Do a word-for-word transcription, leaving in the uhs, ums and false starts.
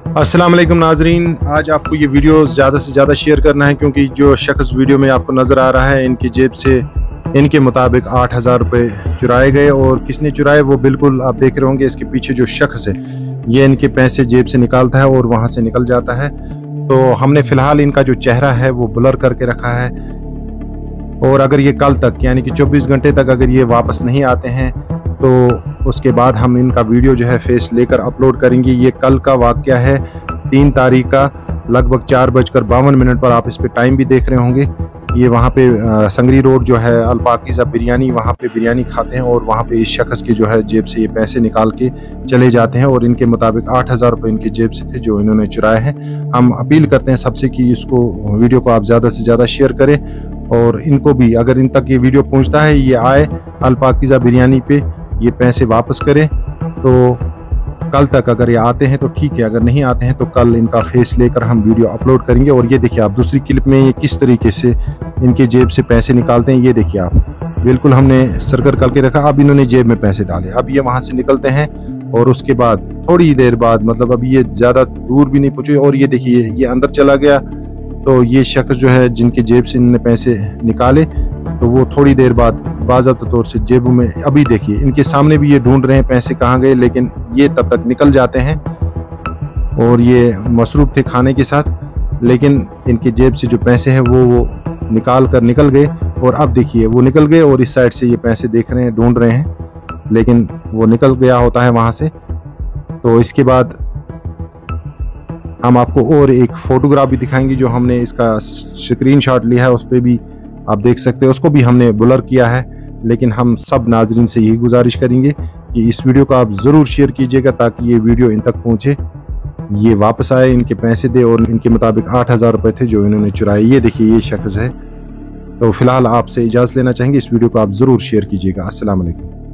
अस्सलाम वालेकुम नाजरीन, आज आपको ये वीडियो ज़्यादा से ज़्यादा शेयर करना है क्योंकि जो शख्स वीडियो में आपको नज़र आ रहा है इनकी जेब से इनके मुताबिक आठ हज़ार रुपये चुराए गए। और किसने चुराए वो बिल्कुल आप देख रहे होंगे। इसके पीछे जो शख्स है ये इनके पैसे जेब से निकालता है और वहाँ से निकल जाता है। तो हमने फ़िलहाल इनका जो चेहरा है वो ब्लर करके रखा है। और अगर ये कल तक यानी कि चौबीस घंटे तक अगर ये वापस नहीं आते हैं तो उसके बाद हम इनका वीडियो जो है फेस लेकर अपलोड करेंगे। ये कल का वाक़या है, तीन तारीख का, लगभग चार बजकर बावन मिनट पर। आप इस पे टाइम भी देख रहे होंगे। ये वहाँ पे आ, संगरी रोड जो है अल पाकीज़ा बिरयानी, वहाँ पे बिरयानी खाते हैं और वहाँ पे इस शख्स के जो है जेब से ये पैसे निकाल के चले जाते हैं। और इनके मुताबिक आठ हज़ार रुपये इनकी जेब से थे जो इन्होंने चुराए हैं। हम अपील करते हैं सबसे कि इसको वीडियो को आप ज़्यादा से ज़्यादा शेयर करें और इनको भी, अगर इन तक ये वीडियो पहुँचता है, ये आए अल पाकीज़ा बिरयानी पे, ये पैसे वापस करें। तो कल तक अगर ये आते हैं तो ठीक है, अगर नहीं आते हैं तो कल इनका फेस लेकर हम वीडियो अपलोड करेंगे। और ये देखिए आप दूसरी क्लिप में ये किस तरीके से इनके जेब से पैसे निकालते हैं। ये देखिए आप, बिल्कुल हमने सर्कल करके रखा। अब इन्होंने जेब में पैसे डाले, अब ये वहाँ से निकलते हैं और उसके बाद थोड़ी देर बाद, मतलब अभी ये ज़्यादा दूर भी नहीं पहुँचे और ये देखिए ये अंदर चला गया। तो ये शख्स जो है जिनके जेब से इन्होंने पैसे निकाले तो वो थोड़ी देर बाद बाज़ाब्ता तौर से जेबों में, अभी देखिए इनके सामने भी ये ढूंढ रहे हैं पैसे कहाँ गए, लेकिन ये तब तक निकल जाते हैं। और ये मसरूफ़ थे खाने के साथ, लेकिन इनके जेब से जो पैसे हैं वो वो निकाल कर निकल गए। और अब देखिए वो निकल गए और इस साइड से ये पैसे देख रहे हैं, ढूंढ रहे हैं, लेकिन वो निकल गया होता है वहाँ से। तो इसके बाद हम आपको और एक फ़ोटोग्राफ भी दिखाएंगे जो हमने इसका स्क्रीनशॉट लिया है, उस पर भी आप देख सकते हैं। उसको भी हमने ब्लर किया है, लेकिन हम सब नाजरीन से यही गुजारिश करेंगे कि इस वीडियो को आप ज़रूर शेयर कीजिएगा ताकि ये वीडियो इन तक पहुँचे, ये वापस आए, इनके पैसे दे। और इनके मुताबिक आठ हज़ार रुपये थे जो इन्होंने चुराए। ये देखिए ये शख्स है। तो फिलहाल आपसे इजाज़त लेना चाहेंगे, इस वीडियो को आप ज़रूर शेयर कीजिएगा। अस्सलाम वालेकुम।